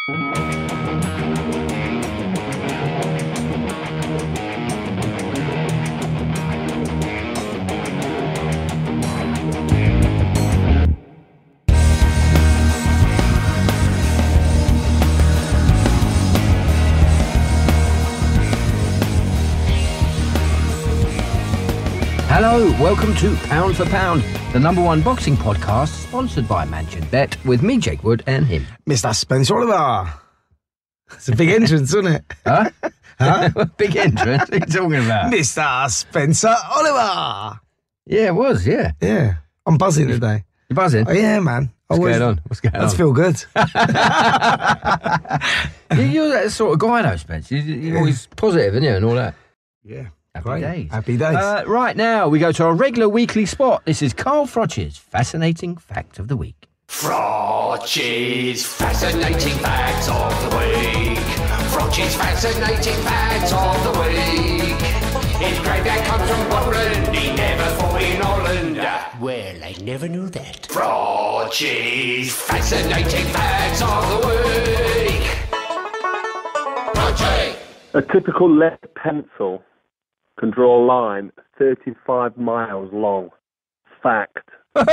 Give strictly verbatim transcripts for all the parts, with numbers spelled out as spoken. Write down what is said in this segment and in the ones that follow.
Hello, welcome to Pound for Pound, the number one boxing podcast sponsored by Mansion Bet with me, Jake Wood, and him. Mister Spencer Oliver. It's a big entrance, isn't it? Huh? Huh? Big entrance? What are you talking about? Mister Spencer Oliver. Yeah, it was, yeah. Yeah. I'm buzzing today. You buzzing? Oh, yeah, man. What's going on? What's going Let's on? feel good. You- You're that sort of guy, though, Spencer. You- You're always positive, aren't you, and all that. Yeah. Happy Great. days. Happy days. Uh, right now, we go to our regular weekly spot. This is Carl Froch's Fascinating Fact of the Week. Froch's Fascinating Facts of the Week. Froch's Fascinating Facts of the Week. His granddad comes from Poland, he never fought in Holland. Well, I never knew that. Froch's Fascinating Facts of the Week. Frochi! A typical lead pencil can draw a line thirty-five miles long. Fact.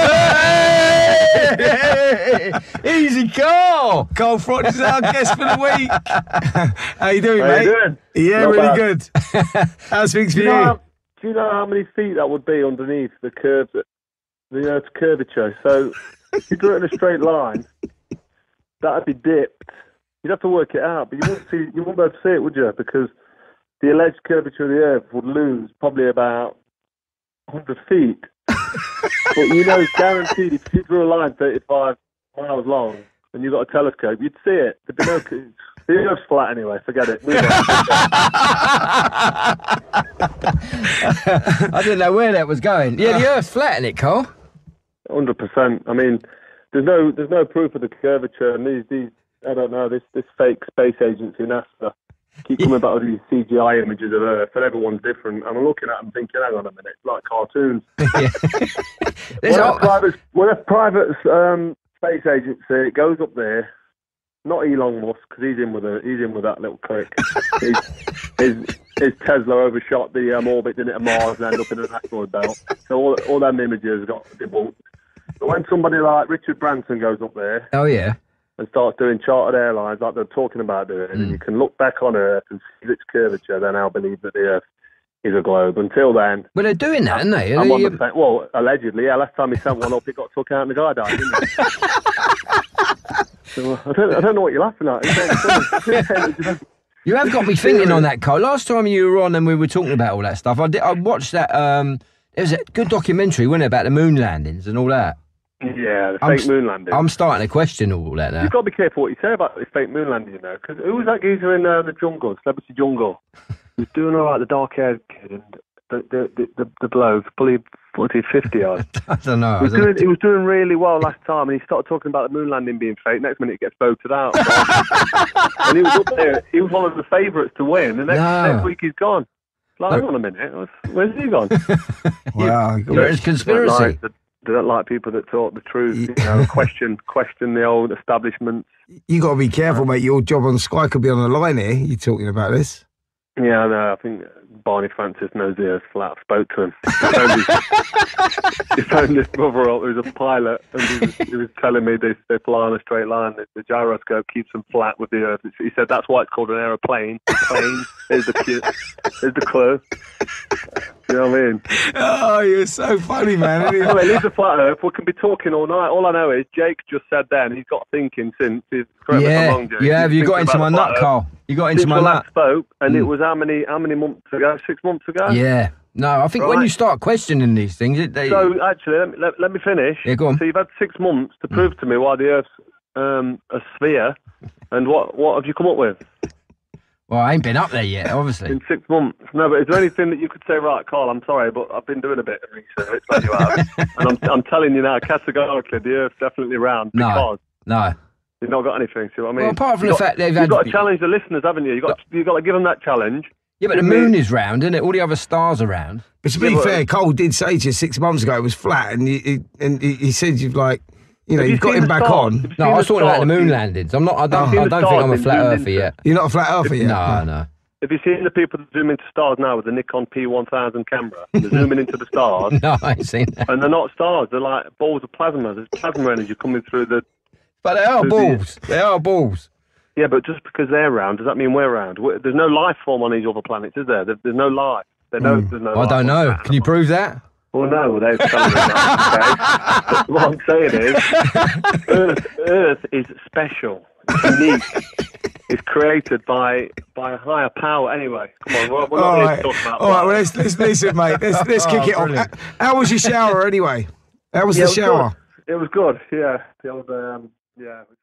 Easy, Carl. Carl Froch is our guest for the week. How you doing, How mate? you doing? Yeah, Not really bad. good. How's things for Do you? you, know how, do you know how many feet that would be underneath the curve? That, you know, it's curvature. So if you drew it in a straight line, that'd be dipped. You'd have to work it out, but you wouldn't see. You wouldn't be able to see it, would you? Because the alleged curvature of the Earth would lose probably about one hundred feet. But you know, it's guaranteed if you drew a line thirty-five miles long and you got a telescope, you'd see it. The binoculars, the Earth's flat anyway. Forget it. Move on. I didn't know where that was going. Yeah, the Earth's flat, isn't it, Carl? Hundred percent. I mean, there's no there's no proof of the curvature, and these these I don't know this this fake space agency NASA keep coming back with these C G I images of Earth, and everyone's different. And I'm looking at them thinking, hang on a minute, it's like cartoons. There's When a all- private when a private um, space agency goes up there, not Elon Musk because he's in with a he's in with that little clique. his, his, his Tesla overshot the um, orbit, didn't it, of Mars and ended up in an asteroid belt. So all all them images got debunked. But when somebody like Richard Branson goes up there Oh, yeah. and starts doing chartered airlines like they're talking about doing, and you can look back on Earth and see its curvature, then I'll believe that the Earth is a globe. Until then, Well, they're doing that, aren't they? I'm They, on the um, fence. Well, allegedly, yeah. Last time he sent one up, it got took out and the guy died, didn't it? So, I don't, I don't know what you're laughing at. You have got me thinking on that, Carl. Last time you were on and we were talking about all that stuff, I, did, I watched that. Um, there was a good documentary, wasn't it, about the moon landings and all that. Yeah, the I'm fake s- moon landing. I'm starting to question all that now. You've got to be careful what you say about this fake moon landing, you know, because who was that geezer in uh, the jungle, Celebrity Jungle? He was doing all right, the dark-haired kid, and the the the, the, the bloke, probably forty, fifty odd. I don't know. I He was, don't doing, he was doing really well last time, and he started talking about the moon landing being fake. Next minute, he gets voted out. And he was up there. He was one of the favourites to win. The next, No. next week, he's gone. Like, hang on a minute. Where's he gone? Wow. You're a conspiracy. They don't, like, they don't like people that talk the truth. You know, question, question the old establishment. You got to be careful, mate. Your job on Sky could be on the line here. You talking about this? Yeah, no, I think Barney Francis knows the Earth's flat. I spoke to him. He phoned, his, he phoned his brother up, who's a pilot, and he was, he was telling me they, they fly on a straight line. The, the gyroscope keeps them flat with the Earth. He said that's why it's called an aeroplane. Plane. Here's the cue. Here's the clue. You know what I mean? Oh, you're so funny, man. Isn't Well, it? it is a flat Earth. We can be talking all night. All I know is Jake just said then he's got thinking since. He's, correct me if I'm Yeah, wrong, Jake. yeah. Have He's you got thinking into my about the nut, flat Earth. Carl? You got into Since my we nut. last spoke, and Mm. it was how many how many months ago? Six months ago. Yeah. No, I think when Right. you start questioning these things, it, they, So actually, let me, let, let me finish. Yeah, go on. So you've had six months to prove to me why the Earth's um, a sphere, and what what have you come up with well, I ain't been up there yet, obviously. in six months? No, but is there anything that you could say? Right, Carl, I'm sorry, but I've been doing a bit of research, like you have, and I'm I'm telling you now, categorically, the Earth's definitely round No. because No. you've not got anything. See what I mean? Well, apart from You've the got- fact they've you've had- got to challenge the listeners, haven't you? You got you got to give them that challenge. Yeah, but the Give me- moon is round, isn't it? All the other stars are round. But to be Yeah, but- fair, Cole did say to you six months ago it was flat, and he, he, and he, he said you've like you know, Have you you've got seen him the back stars? on. Have you No, seen I was the talking about the stars? moon landings. I'm not. I don't. Have you I seen the don't think stars I'm a being flat zoomed earther into? yet. You're not a flat earther yet. No, no. Have you seen the people that zoom into stars now with the Nikon P one thousand camera? They're zooming into the stars, No, I ain't seen that. and they're not stars. They're like balls of plasma. There's plasma energy coming through the. But they are Who balls. They are balls. Yeah, but just because they're round, does that mean we're round? We- There's no life form on these other planets, is there? There- There's no life. There's no. There's no I life don't on know. that. Can you prove that? Well, no, they're telling me that. Okay? But what I'm saying is, Earth, Earth is special. It's unique. It's created by by a higher power. Anyway, come on, we're, we're not All here right, to talk about all right. that. Well, let's, let's listen, mate. Let's let's kick Oh, it off. brilliant. How, how was your shower anyway? How was Yeah, the it was shower? good. It was good. Yeah, the old um, yeah.